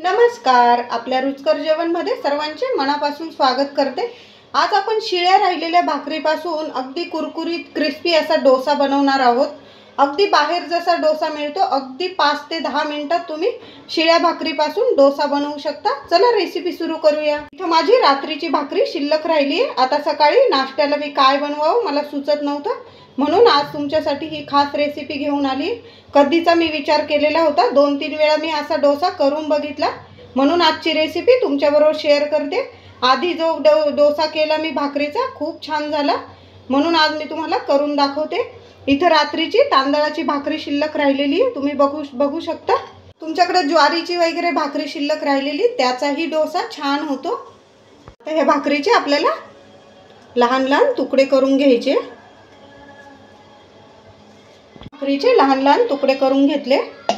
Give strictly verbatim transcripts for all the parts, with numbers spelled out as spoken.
नमस्कार, आपल्या रुचकर जेवणमध्ये सर्वांचे मनापासून स्वागत करते। आज आपण शिळ्या राहिलेल्या भाकरीपासून अगदी कुरकुरीत क्रिस्पी असा डोसा बनवणार आहोत। अगदी बाहेर जसा डोसा मिळतो अगदी पाच ते दहा मिनिटात तुम्ही शिळ्या भाकरीपासून डोसा बनवू शकता। चला रेसिपी सुरू करूया। इथे माझी रात्रीची भाकरी शिल्लक राहिली आहे। आता सकाळी नाश्त्याला मी काय बनवावं मला सुचत नव्हतं, म्हणून आज तुमच्यासाठी ही खास रेसिपी घेऊन आली। कधीचा मी विचार केलेला होता, दोन तीन वेळा मी असा डोसा करून बघितला, म्हणून आजची रेसिपी तुमच्याबरोबर शेअर करते। आधी जो डो डोसा केला मी भाकरीचा खूप छान झाला, म्हणून आज मी तुम्हाला करून दाखवते। इथे रात्रीची तांदळाची भाकरी शिल्लक राहिलेली आहे, तुम्ही बघू बघू शकता। तुमच्याकडे ज्वारीची वगैरे भाकरी शिल्लक राहिलेली त्याचाही डोसा छान होतो। आता ह्या भाकरीचे आपल्याला लहान लहान तुकडे करून घ्यायचे। भाकरीचे लहान लहान तुकडे करून घेतले।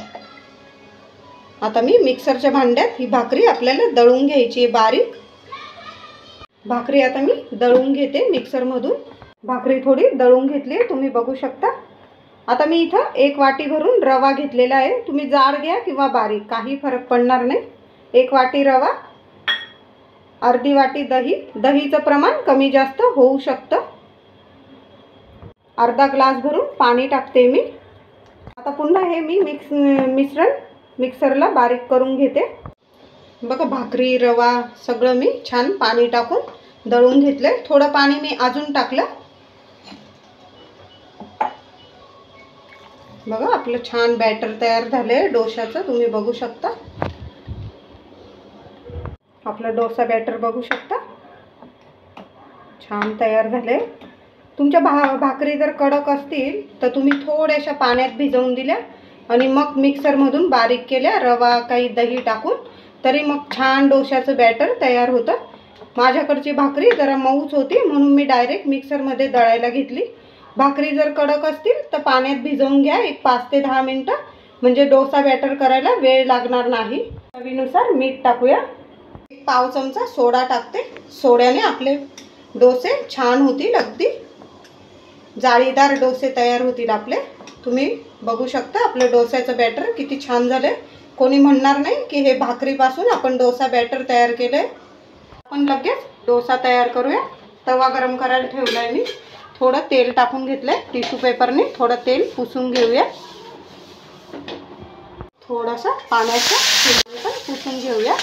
आता मी मिक्सरच्या भांड्यात ही भाकरी आपल्याला दळून घ्यायची आहे बारीक। भाकरी आता मी दळून घेते मिक्सर मधून। भाकरी थोडी दळून घेतली, तुम्ही बघू शकता। आता मी इथं एक वाटी भरून रवा घेतलेला आहे, तुम्ही जाड घ्या किंवा बारीक काही फरक पडणार नाही। एक वाटी रवा, अर्धी वाटी दही, दहीचं प्रमाण कमी जास्त होऊ शकतं। अर्धा ग्लास भरून पाणी टाकते मी। आता पुन्हा हे मी मिक्स मिश्रण मिक्सरला बारीक करून घेते। बघा भाकरी रवा सगळं मी छान पाणी टाकून दळून घेतले। थोडं पाणी मी अजून टाकलं। बघा आपलं छान बॅटर तयार झाले डोशाचं, तुम्ही बघू शकता। आपलं डोसा बॅटर बघू शकता छान तयार झाले। तुमच्या भा भाकरी जर कडक असतील तर तुम्ही थोड्याशा पाण्यात भिजवून दिल्या आणि मग मिक्सरमधून बारीक केल्या रवा काही दही टाकून, तरी मग छान डोशाचं बॅटर तयार होतं। माझ्याकडची भाकरी जरा मऊच होती, म्हणून मी डायरेक्ट मिक्सरमध्ये दळायला घेतली। भाकरी जर कडक असतील तर पाण्यात भिजवून घ्या एक पाच ते दहा मिनटं, म्हणजे डोसा बॅटर करायला वेळ लागणार नाही। चवीनुसार मीठ टाकूया। एक पाव चमचा सोडा टाकते। सोड्याने आपले डोसे छान होतील, अगदी जाळीदार डोसे तयार होतील आपले। तुम्ही बघू शकता आपलं डोस्याचं बॅटर किती छान झाले। कोणी म्हणणार नाही की हे भाकरीपासून आपण डोसा बॅटर तयार केलंय। आपण लगेच डोसा तयार करूया। तवा गरम करायला ठेवलाय मी, थोडं तेल टाकून घेतलंय। टिश्यू पेपरने थोडं तेल पुसून घेऊया। थोडासा पाण्याचा पण पुसून घेऊया।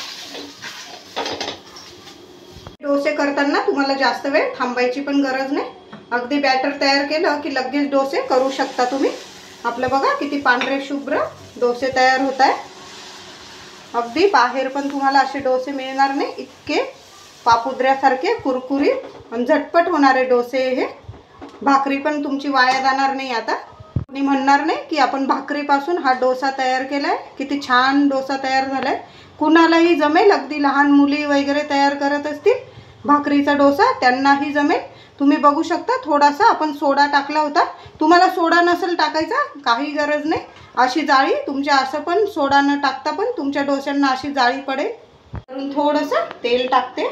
डोसे करताना तुम्हाला जास्त वेळ थांबायची पण गरज नाही, अगदी बॅटर तयार केलं की लगेच डोसे करू शकता तुम्ही। आपलं बघा किती पांढरे शुभ्र डोसे तयार होत आहे। अगदी बाहेर पण तुम्हाला असे डोसे मिळणार नाही, इतके पापुद्र्यासारखे कुरकुरीत आणि झटपट होणारे डोसे हे। भाकरी पण तुमची वाया जाणार नाही। आता कोणी म्हणणार नाही की आपण भाकरीपासून हा डोसा तयार केलाय, किती छान डोसा तयार झालाय। कुणालाही जमेल, अगदी लहान मुली वगैरे तयार करत असतील भाकरीचा डोसा त्यांनाही जमेल। तुम्ही बघू शकता थोडासा आपण सोडा टाकला होता, तुम्हाला सोडा नसेल टाकायचा काही गरज नाही। अशी जाळी तुमच्या असं पण सोडा न टाकता पण तुमच्या डोस्यांना अशी जाळी पडेल। म्हणून थोडंसं तेल टाकते,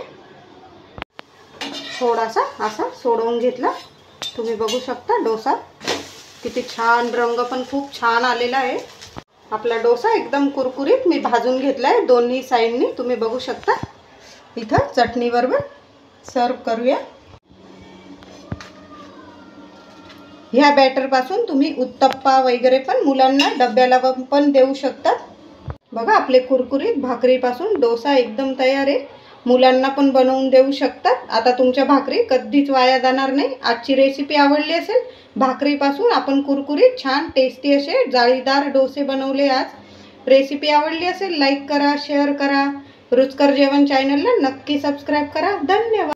थोडासा असा सोडवून घेतला। तुम्ही बघू शकता डोसा किती छान, रंग पण खूप छान आलेला आहे। आपला डोसा एकदम कुरकुरीत मी भाजून घेतलाय दोन्ही साइडनी, तुम्ही बघू शकता। इथं चटणी बरोबर सर्व करूया। ह्या बॅटर पासून तुम्ही उत्तप्पा वगैरे पण मुलांना डब्याला पण देऊ शकता। बघा आपले कुरकुरीत भाकरीपासून डोसा एकदम तयार आहे, मुलांना पण बनवून देऊ शकतात। आता तुमच्या भाकरी कधीच वाया जाणार नाही। आजची रेसिपी आवडली असेल, भाकरीपासून आपण कुरकुरीत छान टेस्टी असे जाळीदार डोसे बनवले आज। रेसिपी आवडली असेल लाईक करा, शेअर करा। रुचकर जेवण चॅनलला नक्की सबस्क्राईब करा। धन्यवाद।